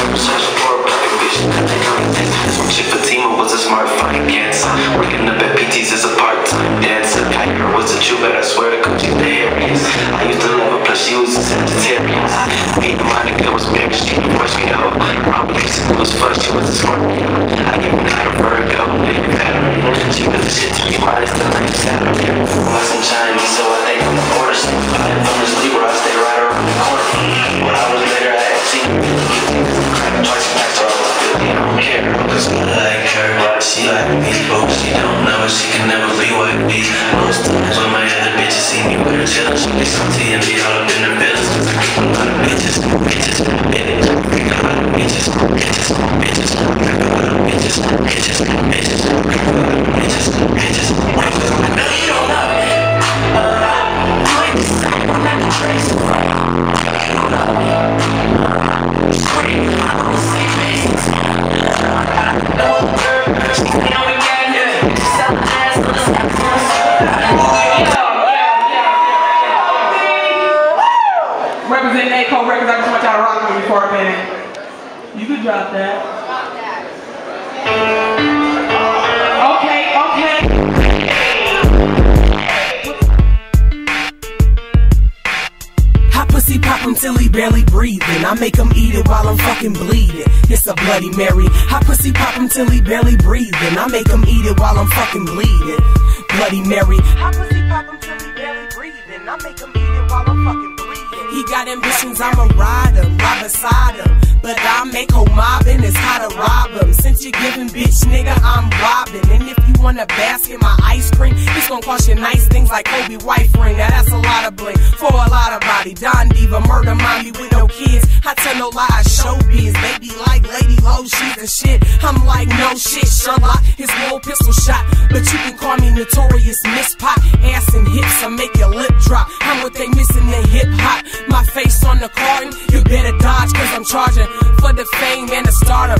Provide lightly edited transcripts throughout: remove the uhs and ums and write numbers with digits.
I'm searching for a perfect bitch. They call me this from Chick Fatima was a smart fucking cancer. Working up at PT's as a part-time dancer. Tiger was a Jew, but I swear to God she's the hairiest. I used to love her, plus she was a Sagittarius. Me and Monica was married, she divorced me though. Probably it was fucked, she was a Scorpio. I even got a Virgo, baby battery. She was the shit to me, minus the night Saturday. Wasn't Chinese, so I think I'm the border state. I am from this Libra, I stay right around the corner. When I was later, I had seen her. Twice and next to all I don't care. Cause I like her, she like me, but she don't know it, she can never be like me. Most times when my other bitches see me with her chillin', she gets some tea and be all up in her feelings. Cause I keep a lot of bitches, bitches, bitches. Freak a lot of bitches, bitches, bitches. Freak a lot of bitches, bitches, bitches. Freak a lot of bitches, bitches. No, you don't know it. You ain't the same, I'm not the trace. You don't know me. Scream, I'm on the same basis. No other person, you know we got it. Sell ass, let's have fun. Representing A-Code Records, I just want y'all to rock with me for a minute. You can drop that. Hot pussy pop him till he barely breathing. I make him eat it while I'm fucking bleeding. It's a Bloody Mary. Hot pussy pop him till he barely breathing. I make him eat it while I'm fucking bleeding. Bloody Mary. Hot pussy pop him till he barely breathing. I make him eat it while I'm fucking bleeding. He got ambitions, I'm a rider, right beside him. But I make whole mobbing, it's how to rob him. Since you're giving bitch nigga, I'm robbing. And if you want a basket, my ice cream, it's gonna cost you nice things like Kobe wife ring. Now that's a lot of bling for a lot of body. Don Diva, murder mommy with no kids. I tell no lies, showbiz. Baby like Lady Low, she's the shit. I'm like no shit, Sherlock, his little pistol shot. But you can call me Notorious Miss Pop. Ass and hips, I make your lip drop. I'm what they missing in hip hop. My face on the carton, you better dodge cause I'm charging for the fame and the stardom.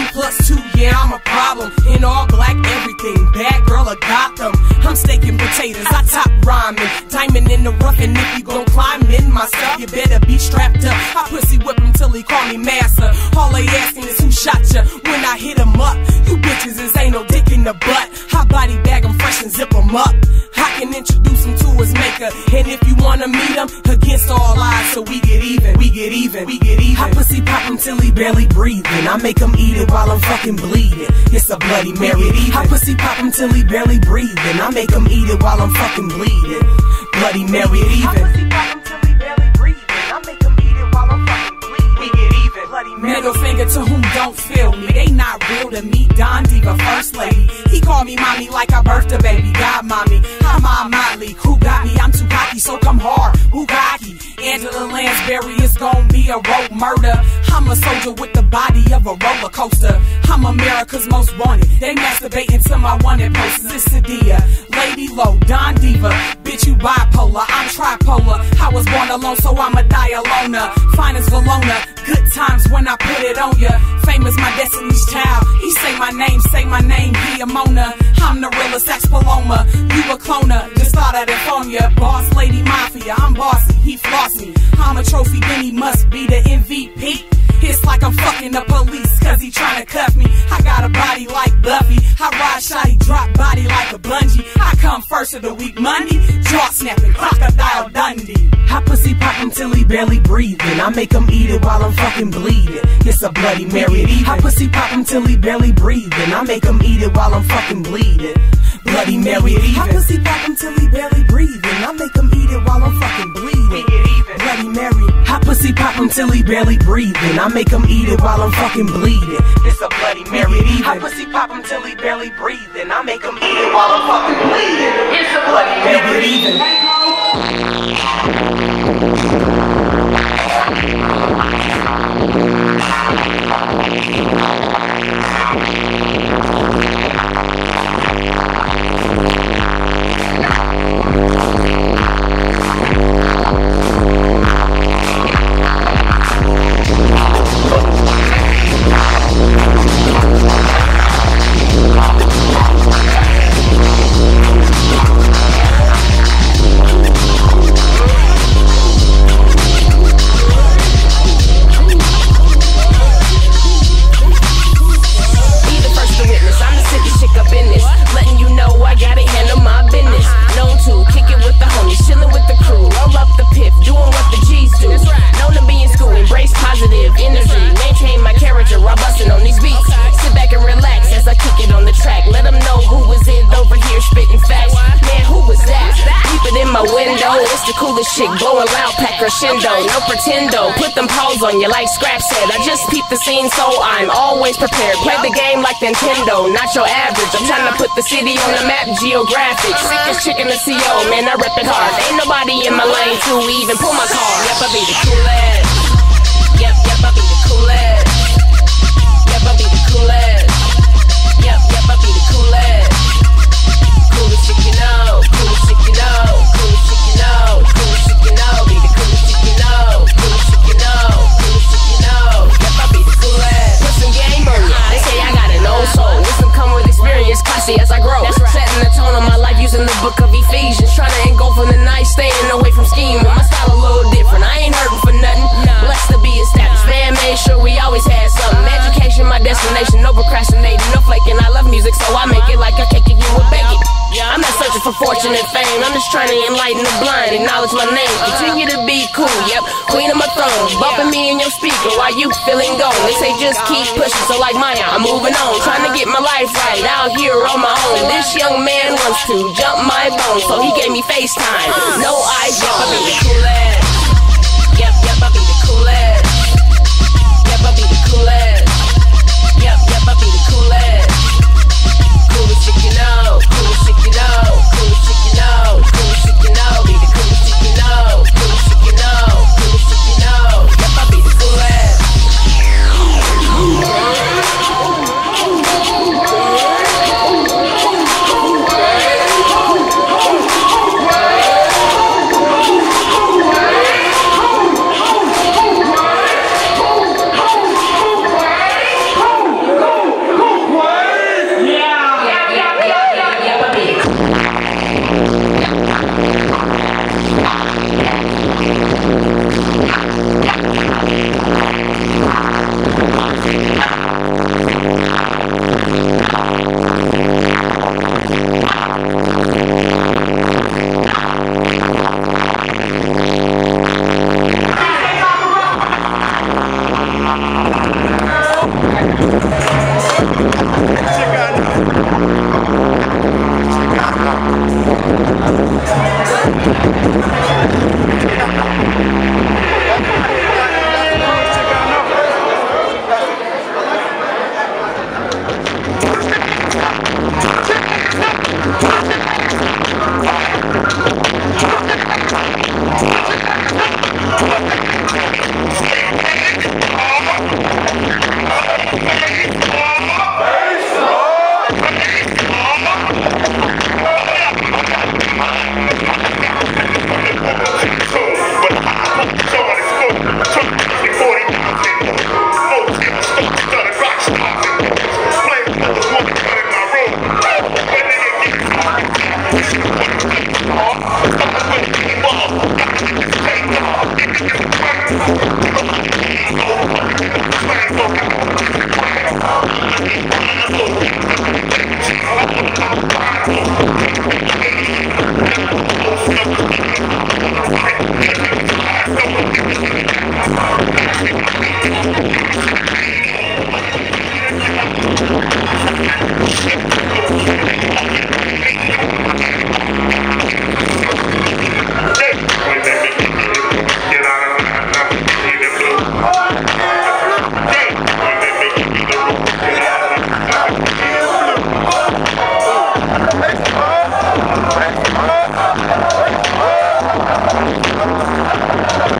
2+2, yeah, I'm a problem. In all black everything, bad girl of Gotham. I'm staking potatoes, I top rhyming. Diamond in the rough, and if you gon' climb in my stuff, you better be strapped up. I pussy whip him till he call me master. All they asking is who shot ya when I hit him up. You bitches is ain't no dick in the butt. I body bag him fresh and zip him up. I can introduce him to his maker, and if you wanna meet him, against all odds, so we get even, we get even, we get even. I pussy pop him till he barely breathing. I make him eat it while I'm fucking bleeding. It's a Bloody Mary. I pussy pop him till he barely breathing. I make him eat it while I'm fucking bleeding. Bloody Mary. I pussy pop him till he barely breathing. I make him eat it while I'm fucking bleeding. We get even. Bloody Mary. Middle finger to whom don't feel me. They not real to me. Don Diva, first lady. He call me mommy like I birthed a baby. God mommy. I'm on Motley. Who got me? I'm too cocky, so come hard. Bugatti. Angela Lansbury is gon' be a road murder. I'm a soldier with the body of a roller coaster. I'm America's most wanted. They masturbating to my wanted posters. It's Sadia, Lady Low, Don Diva. Bitch, you bipolar, I'm tripolar. I was born alone, so I'm a die aloner. Fine as Valona, good times when I put it on ya. Fame is my destiny's child. He say my name, he a Mona. I'm the realest Sax Paloma. You a cloner, just thought I'd inform ya. Boss Lady Mafia, I'm bossy, he floss me. I'm a trophy, then he must be the MVP. It's like I'm fucking the police, cause he tryna cuff me. I got a body like Buffy. I ride shoddy, drop body like a bungee. I come first of the week, Monday. Jaw snapping, Crocodile Dundee. I pussy pop him till he barely breathing. I make him eat it while I'm fucking bleeding. It's a Bloody Mary. I pussy pop him till he barely breathing. I make him eat it while I'm fucking bleeding. Bloody Mary. I pussy pop him till he barely breathing. I make him eat it while I'm fucking bleeding. Bloody Mary. I pussy pop him till he barely breathing. I make him eat it while I'm fucking bleeding. It's a Bloody Mary. I pussy pop him till he barely breathing. I make him eat it while I'm fucking bleeding. It's a Bloody Mary. this shit blowing loud, pack crescendo, no pretendo. Put them paws on you like Scrap said. I just peep the scene, so I'm always prepared. Play the game like Nintendo, not your average. I'm trying to put the city on the map, geographic. Sickest chick in the CO, man, I rep it hard. Ain't nobody in my lane to even pull my car. Yep, I be the coolest. Yep, I be the coolest. Yep, I be the coolest. Yep, I be the coolest. Coolest chick you know, coolest chick you know, coolest chick you know, coolest chick you know, be the coolest chick you know, coolest chick you know, coolest chick you know. Yep, I be the coolest. Put some game on ya. They say I got an old soul. Wisdom come with experience, classy as I grow. That's right. Setting the tone of my life using the book of Ephesians. Trying to engulf in the night, staying away from scheming. My style a little different. I ain't hurting for nothing. Blessed to be established. Man made sure we always had something. Education, my destination. No procrastinating, no flaking. I love music, so I make it like a cake if you would bake it. I'm not searching for fortune and fame. I'm just trying to enlighten the blind. Acknowledge my name. Continue to be cool. Yep, queen of my throne. Bumping me in your speaker while you feeling gone. They say just keep pushing. So like Maya, I'm moving on. Trying to get my life right out here on my own. This young man wants to jump my bones, so he gave me FaceTime. No eyes, yep, I be the coolest. Yep, I be the coolest. Yep, I be the coolest. Yep, I be the coolest. Coolest chick you know, coolest chick you know, coolest chick you know, coolest chick you know, be the coolest chick you know, coolest chick you know, coolest chick you know. Yep, I be the coolest.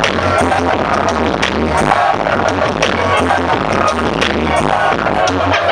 Thank you.